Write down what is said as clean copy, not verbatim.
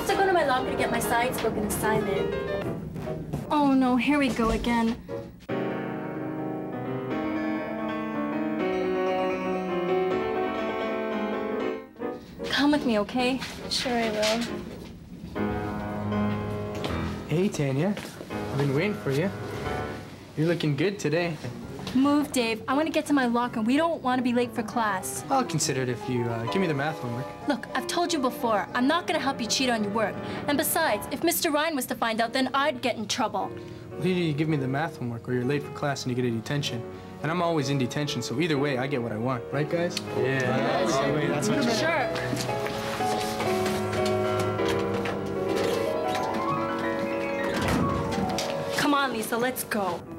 also go to my locker to get my science book and assignment. Oh no, here we go again. Come with me, okay? Sure I will. Hey, Tanya. I've been waiting for you. You're looking good today. Move, Dave. I want to get to my locker. We don't want to be late for class. I'll consider it if you give me the math homework. Look, I've told you before, I'm not going to help you cheat on your work. And besides, if Mr. Ryan was to find out, then I'd get in trouble. Well, either you give me the math homework or you're late for class and you get a detention. And I'm always in detention, so either way, I get what I want. Right, guys? Yeah. That's what Sure. Come on, Lisa, let's go.